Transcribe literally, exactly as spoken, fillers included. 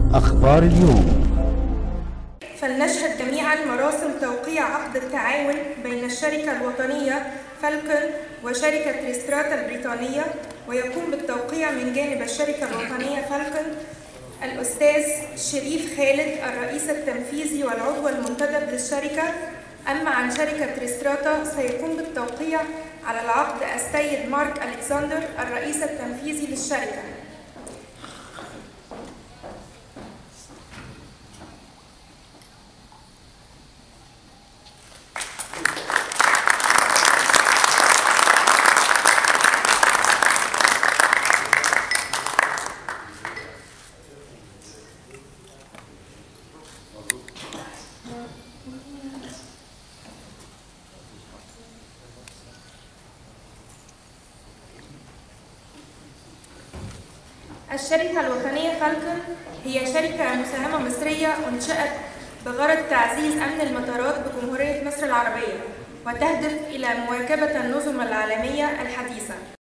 أخبار اليوم. فلنشهد جميعا مراسم توقيع عقد التعاون بين الشركة الوطنية فالكون وشركة تريستراتا البريطانية، ويقوم بالتوقيع من جانب الشركة الوطنية فالكون الأستاذ شريف خالد الرئيس التنفيذي والعضو المنتدب للشركة. أما عن شركة تريستراتا سيقوم بالتوقيع على العقد السيد مارك ألكسندر الرئيس التنفيذي للشركة. الشركة الوطنية فالكون هي شركة مساهمة مصرية أنشئت بغرض تعزيز أمن المطارات بجمهورية مصر العربية، وتهدف إلى مواكبة النظم العالمية الحديثة.